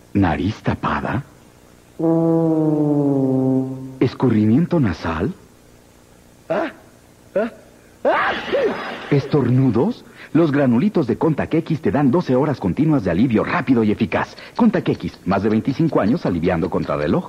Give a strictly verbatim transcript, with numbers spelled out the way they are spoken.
¿Nariz tapada? ¿Escurrimiento nasal? ¿Ah? ¿Ah? ¡Ah! ¿Estornudos? Los granulitos de Contac X te dan doce horas continuas de alivio rápido y eficaz. Contac X, más de veinticinco años aliviando contra reloj.